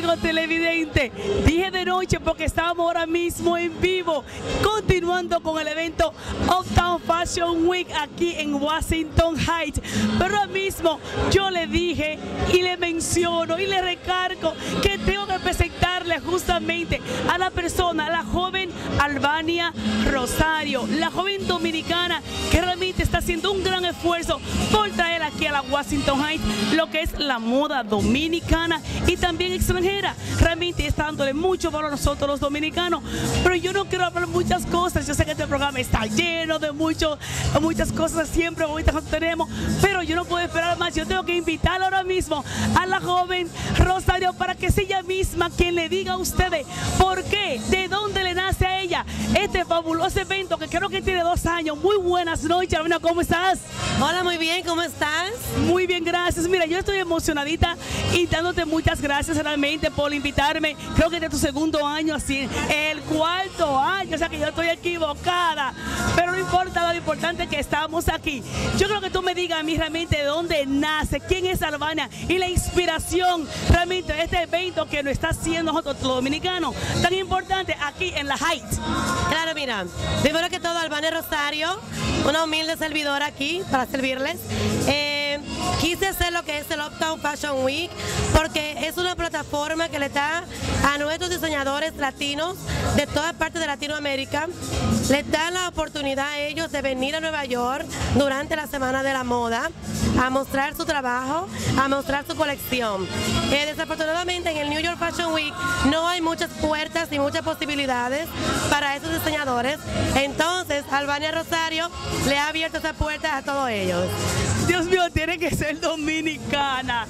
amigo televidente. Dije de noche porque estábamos ahora mismo en vivo, continuando con el evento Uptown Fashion Week aquí en Washington Heights. Pero ahora mismo yo le dije y le menciono y le recargo que tengo que presentarle justamente a la persona, a la joven Albania Rosario, la joven dominicana que realmente está haciendo un gran esfuerzo por traer aquí a la Washington Heights lo que es la moda dominicana y también extranjera. Realmente está dándole mucho valor a nosotros los dominicanos, pero yo no quiero hablar muchas cosas. Yo sé que este programa está lleno de muchas cosas siempre bonitas que tenemos, pero yo no puedo esperar más. Yo tengo que invitar ahora mismo a la joven Rosario para que sea ella misma quien le diga a ustedes por qué, de dónde le nace a ella este fabuloso evento que creo que tiene 2 años. Muy buenas noches, Albania, ¿cómo estás? Hola, muy bien, ¿cómo estás? Muy bien, gracias. Mira, yo estoy emocionadita y dándote muchas gracias realmente por invitarme. Creo que es de tu 2.º año, así, el 4.º año, o sea que yo estoy equivocada, pero no importa, lo importante es que estamos aquí. Yo creo que tú me digas a mí realmente de dónde nace, quién es Albania y la inspiración realmente de este evento que nos está haciendo nosotros los dominicanos tan importante aquí en la Heights. Claro, mira, primero que todo, Albania Rosario, una humilde servidora aquí para servirles. Quise hacer lo que es el Uptown Fashion Week porque es una plataforma que le da a nuestros diseñadores latinos de toda parte de Latinoamérica, les da la oportunidad a ellos de venir a Nueva York durante la Semana de la Moda a mostrar su trabajo, a mostrar su colección. Desafortunadamente en el New York Fashion Week no hay muchas puertas y muchas posibilidades para esos diseñadores, entonces Albania Rosario le ha abierto esa puerta a todos ellos. Dios mío, tiene que ser dominicana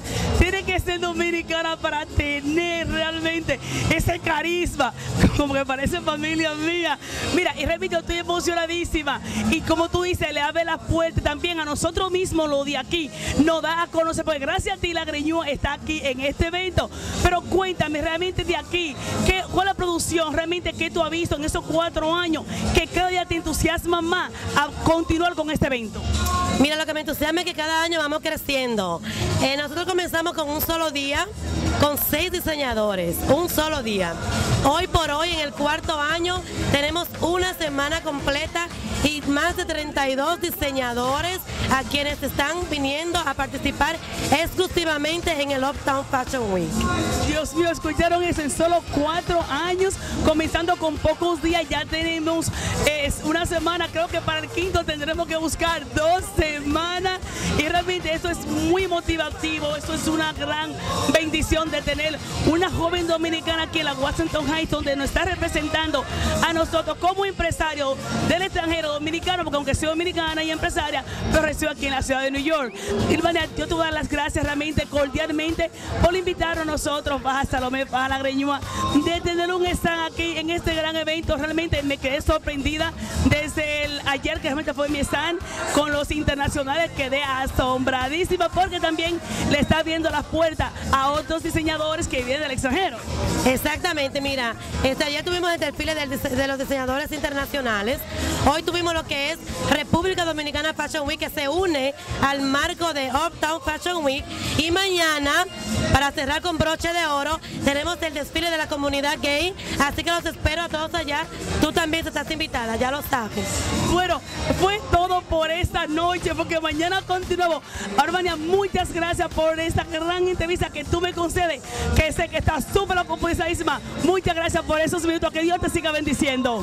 para tener realmente ese carisma, como que parece familia mía. Mira, y repito, estoy emocionadísima y como tú dices, le abre la puerta también a nosotros mismos, lo de aquí, nos da a conocer, porque gracias a ti la Greñúa está aquí en este evento. Pero cuéntame realmente de aquí, ¿cuál es la producción realmente que tú has visto en esos 4 años que cada día te entusiasma más a continuar con este evento? Mira, lo que me entusiasma es que cada año vamos creciendo. Nosotros comenzamos con un solo día, con 6 diseñadores, un solo día. Hoy por hoy, en el 4.º año, tenemos una semana completa y más de 32 diseñadores a quienes están viniendo a participar exclusivamente en el Uptown Fashion Week. Dios mío, escucharon eso, en solo 4 años, comenzando con pocos días, ya tenemos una semana. Creo que para el 5.º tendremos que buscar 2 semanas y realmente eso es muy motivativo. Eso es una gran bendición de tener una joven dominicana aquí en la Washington Heights, donde nos está representando a nosotros como empresario del extranjero dominicano, porque aunque soy dominicana y empresaria, pero resido aquí en la ciudad de New York. Albania, yo te voy a dar las gracias realmente cordialmente por invitarnos a nosotros, Baja Salomé, Baja La Greñúa, de tener un stand aquí en este gran evento. Realmente me quedé sorprendida desde ayer, que realmente fue mi stand con los internacionales, quedé asombradísima porque también le está abriendo las puertas a otros diseñadores que vienen del extranjero. Exactamente, mira, ayer tuvimos el desfile de los diseñadores internacionales, hoy tuvimos lo que es República Dominicana Fashion Week, que se une al marco de Uptown Fashion Week, y mañana, para cerrar con broche de oro, tenemos el desfile de la comunidad gay, así que los espero a todos allá. Tú también estás invitada, ya lo sabes. Bueno, fue todo por esta noche, porque mañana continuamos. Albania, muchas gracias por esta gran entrevista que tú me concedes, que sé que estás súper ocupadísima. Muchas gracias por esos minutos, que Dios te siga bendiciendo.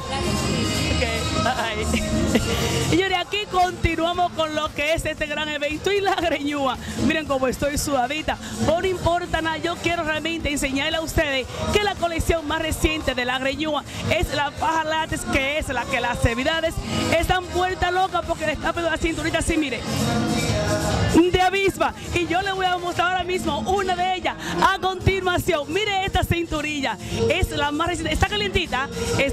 Okay. Y de aquí continuamos con lo que es este gran evento y la Greñúa. Miren cómo estoy sudadita. No importa nada, yo quiero realmente enseñarle a ustedes que la colección más reciente de la Greñúa es la faja látex, que es la que las celebridades están vueltas locas porque le está pegando la cinturita así, mire, de avispa. Y yo le voy a mostrar ahora mismo una de ellas a continuación. Mire esta cinturilla, es la más reciente, está calientita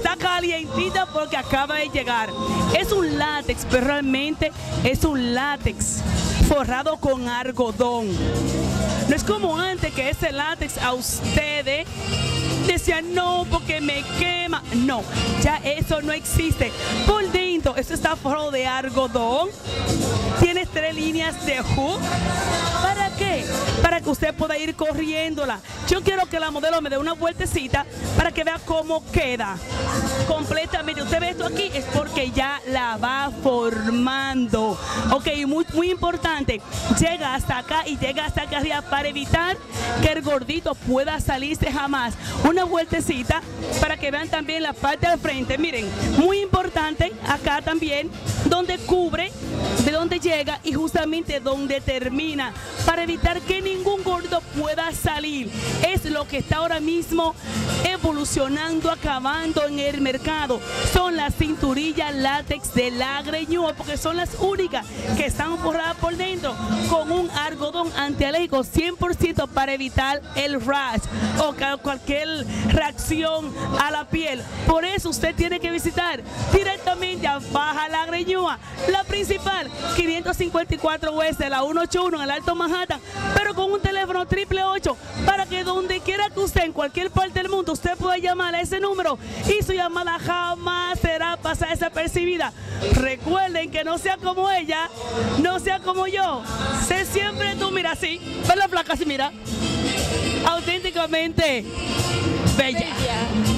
porque acaba de llegar. Es un látex, pero realmente es un látex forrado con algodón. No es como antes, que ese látex a ustedes decían no porque me quema. No, ya eso no existe. Por dentro, esto está forrado de algodón. Tiene 3 líneas de hook para qué? Para que usted pueda ir corriéndola. Yo quiero que la modelo me dé una vueltecita para que vea cómo queda completamente. Usted ve esto aquí, es porque ya la va formando. Ok, muy importante, llega hasta acá y llega hasta acá arriba para evitar que el gordito pueda salirse jamás. Una vueltecita para que vean también la parte del frente. Miren, muy importante acá también, donde cubre, de donde llega y justamente donde termina, para evitar que ningún gordo pueda salir. Es lo que está ahora mismo evolucionando, acabando en el mercado. Son las cinturillas látex de la greñuda, porque son las únicas que están forradas por dentro con un algodón antialérgico 100% para evitar el rash o cualquier reacción a la piel. Por eso usted tiene que visitar directamente a Faja La Greñuda, la principal, 554 West, la 181 en el Alto Manhattan, pero con un teléfono 888 para que donde quiera que usted, en cualquier parte del mundo, usted pueda llamar a ese número y su llamada jamás será pasada desapercibida. Recuerden que no sea como ella, no sea como yo, sé siempre tú, mira así, ve la placa así, mira, auténticamente bella.